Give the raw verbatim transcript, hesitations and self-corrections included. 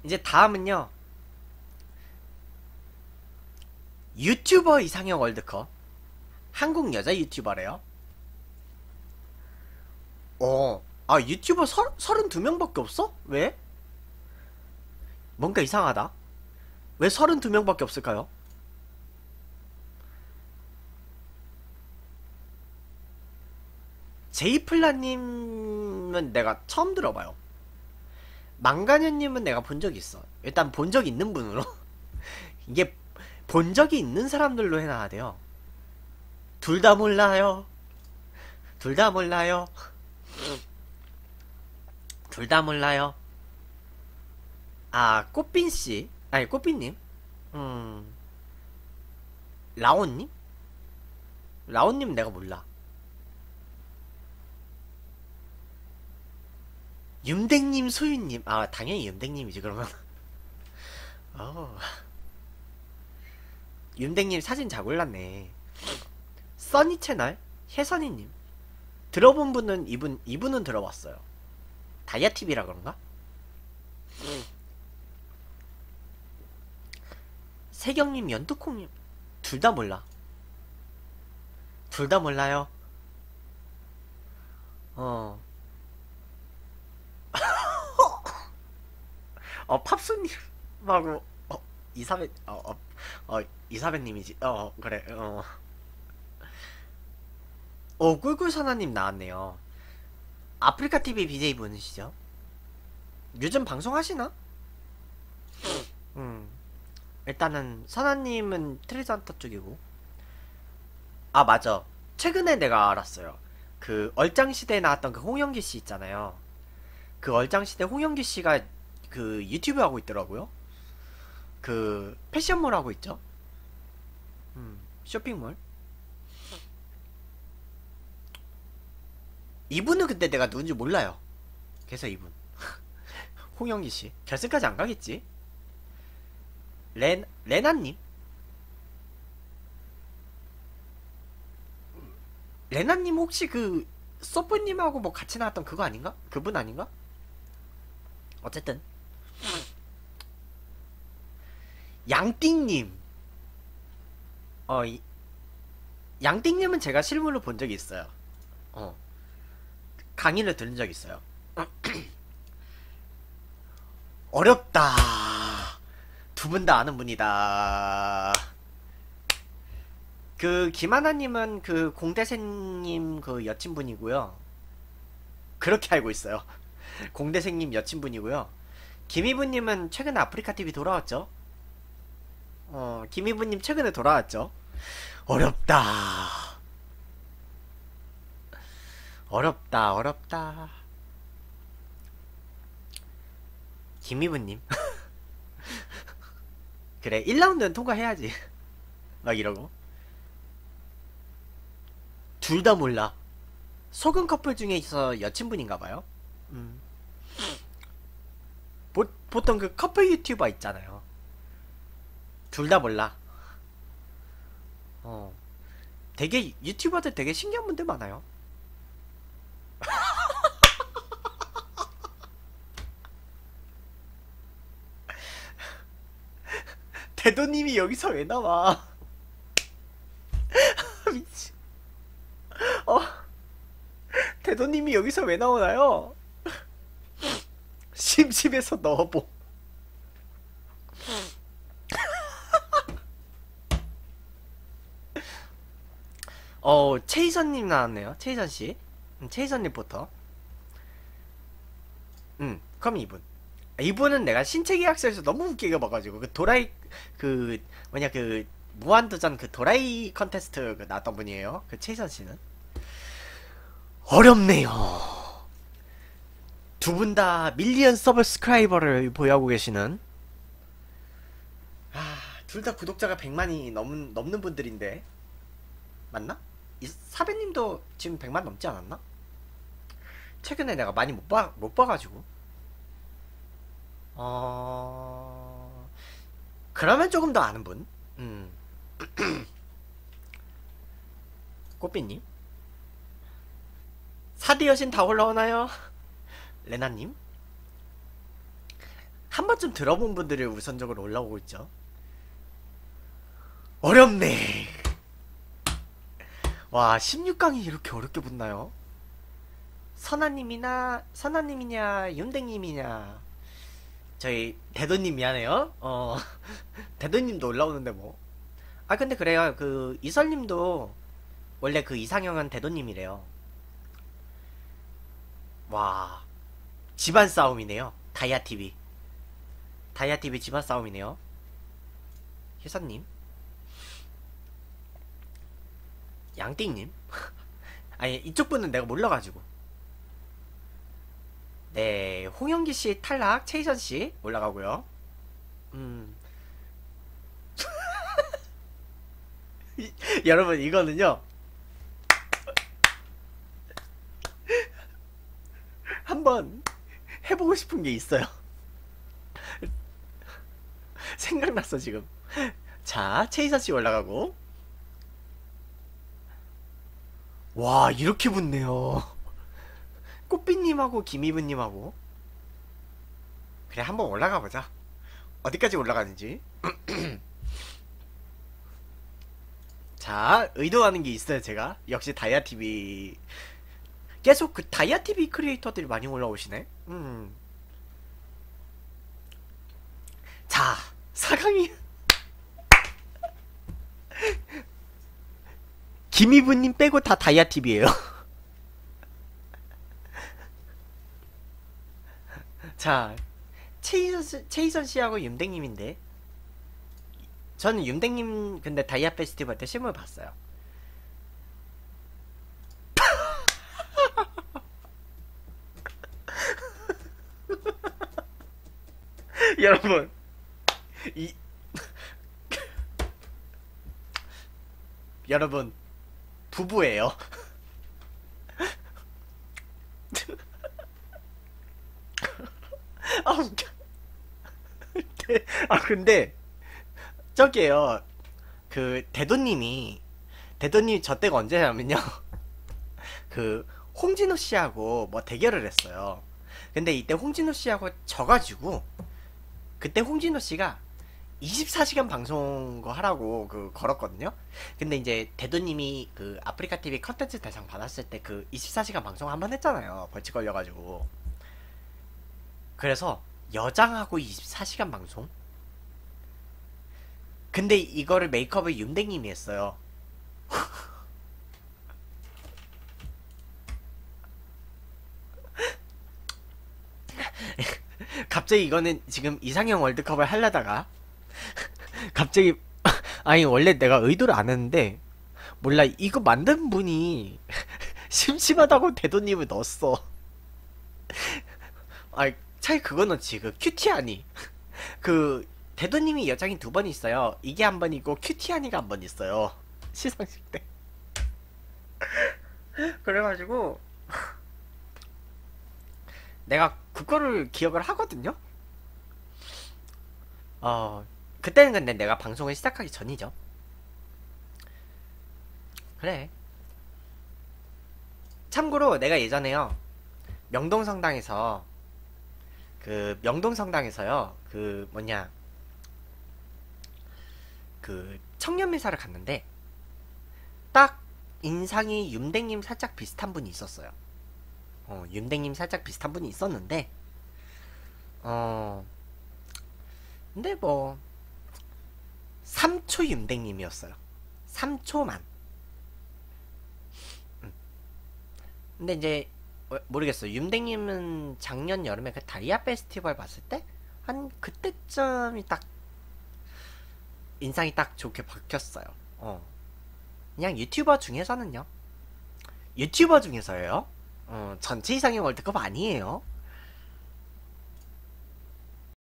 이제 다음은요. 유튜버 이상형 월드컵. 한국 여자 유튜버래요. 어. 아, 유튜버 서, 서른두 명밖에 없어? 왜? 뭔가 이상하다. 왜 서른두 명밖에 없을까요? 제이플라님은 내가 처음 들어봐요. 망가녀님은 내가 본 적 있어. 일단 본 적 있는 분으로. 이게 본 적이 있는 사람들로 해놔야 돼요. 둘 다 몰라요. 둘 다 몰라요. 둘 다 몰라요. 아, 꽃빈씨. 아니, 꽃빈님. 음, 라온님? 라온님 내가 몰라. 윤댕님, 소윤님. 아, 당연히 윤댕님이지, 그러면. 어, 윤댕님 사진 잘 골랐네. 써니 채널? 혜선이님. 들어본 분은 이분, 이분은 들어봤어요. 다이아티비라 그런가? 세경님, 연두콩님. 둘 다 몰라. 둘 다 몰라요. 어, 어, 팝스님하고, 어, 이사배, 어, 어, 어, 이사배님이지. 어, 그래, 어. 오, 꿀꿀선아님 나왔네요. 아프리카티비 비제이 분이시죠? 요즘 방송하시나? 음, 일단은, 선아님은 트리산터 쪽이고. 아, 맞아. 최근에 내가 알았어요. 그, 얼짱시대에 나왔던 그 홍영기 씨 있잖아요. 그 얼짱시대 홍영기 씨가 그 유튜브 하고 있더라고요. 그, 패션몰 하고 있죠? 음, 쇼핑몰. 이분은 근데 내가 누군지 몰라요. 그래서 이분. 홍영기 씨. 결승까지 안 가겠지? 렌, 레나님? 레나님 혹시 그, 서브님하고 뭐 같이 나왔던 그거 아닌가? 그분 아닌가? 어쨌든. 양띵님. 어, 이, 양띵님은 제가 실물로 본 적이 있어요. 어, 강의를 들은 적이 있어요. 어렵다. 두 분 다 아는 분이다. 그, 김하나님은 그 공대생님 그 여친분이고요. 그렇게 알고 있어요. 공대생님 여친분이고요. 김희부님은 최근에 아프리카티비 돌아왔죠? 어, 김희부님 최근에 돌아왔죠? 어렵다. 어렵다, 어렵다. 김희부님. 그래, 일 라운드는 통과해야지. 막 이러고. 둘 다 몰라. 속은 커플 중에 있어 여친분인가봐요. 음. 보, 보통 그 커플 유튜버 있잖아요. 둘 다 몰라. 어. 되게, 유튜버들 되게 신기한 분들 많아요. 대도님이 여기서 왜 나와? 미치. 어, 대도님이 여기서 왜 나오나요? 심심해서 넣어보. 어, 최희선님 나왔네요. 최희선씨. 음, 최희선 리포터. 음, 그럼 이분. 이분은 내가 신체계약서에서 너무 웃기게 봐가지고, 그 도라이, 그, 뭐냐, 그, 무한도전 그 도라이 컨테스트 그 나왔던 분이에요. 그 최희선씨는. 어렵네요. 두 분 다 밀리언 서브스크라이버를 보유하고 계시는. 아, 둘 다 구독자가 백만이 넘는, 넘는 분들인데. 맞나? 이 사배님도 지금 백만 넘지 않았나? 최근에 내가 많이 못 봐, 못 봐가지고. 어, 그러면 조금 더 아는 분. 음, 꽃비님. 사디 여신 다 올라오나요? 레나님. 한 번쯤 들어본 분들이 우선적으로 올라오고 있죠. 어렵네. 와, 십육 강이 이렇게 어렵게 붙나요? 선아님이나 선아님이냐 윤댕님이냐. 저희 대도님 미안해요. 어 대도님도 올라오는데 뭐. 아 근데 그래요. 그 이설님도 원래 그 이상형은 대도님이래요. 와, 집안 싸움이네요. 다이아티비 다이아티비 집안 싸움이네요. 희선님, 양띵님. 아니 이쪽 분은 내가 몰라가지고. 네, 홍영기씨 탈락, 최희선씨 올라가고요. 음 여러분 이거는요, 한번 해보고 싶은 게 있어요. 생각났어 지금. 자, 최희선씨 올라가고. 와, 이렇게 붙네요. 꽃빛님하고 김이브님하고. 그래, 한번 올라가보자. 어디까지 올라가는지. 자, 의도하는 게 있어요 제가. 역시 다이아티비. 계속 그 다이아티비 크리에이터들이 많이 올라오시네. 음. 자, 사 강이 김이브님 빼고 다 다이아티비에요. 자, 최희선, 최희선 씨하고 윤댕님인데, 저는 윤댕님 근데 다이아 페스티벌 때 실물 봤어요. 여러분, 이 여러분 부부예요. 아 웃겨. 네, 아 근데 저기에요. 그 대도님이 대도님 저 때가 언제냐면요. 그 홍진호 씨하고 뭐 대결을 했어요. 근데 이때 홍진호 씨하고 져가지고, 그때 홍진호 씨가 이십사 시간 방송 거 하라고 그 걸었거든요. 근데 이제 대도님이 그 아프리카 티비 컨텐츠 대상 받았을 때 그 이십사 시간 방송 한 번 했잖아요. 벌칙 걸려가지고. 그래서 여장하고 이십사 시간 방송. 근데 이거를 메이크업을 윤댕님이 했어요. 갑자기 이거는 지금 이상형 월드컵을 하려다가 갑자기 아니 원래 내가 의도를 안 했는데 몰라 이거 만든 분이 심심하다고 대도님을 넣었어. 아이 차이 그거 넣지. 그 큐티하니 그 대도님이 여장이 두 번 있어요. 이게 한 번 있고 큐티하니가 한 번 있어요. 시상식 때. 그래가지고 내가 그거를 기억을 하거든요. 어 그때는 근데 내가 방송을 시작하기 전이죠. 그래. 참고로 내가 예전에요 명동성당에서 그 명동성당에서요 그 뭐냐 그 청년미사를 갔는데 딱 인상이 윤댕님 살짝 비슷한 분이 있었어요. 어 윤댕님 살짝 비슷한 분이 있었는데 어 근데 뭐 삼 초 윤댕님이었어요. 삼 초만. 음. 근데 이제 어, 모르겠어. 윤댕님은 작년 여름에 그 다이아 페스티벌 봤을 때 한 그때쯤이 딱 인상이 딱 좋게 바뀌었어요. 어 그냥 유튜버 중에서는요. 유튜버 중에서요. 어 전체 이상형 월드컵 아니에요.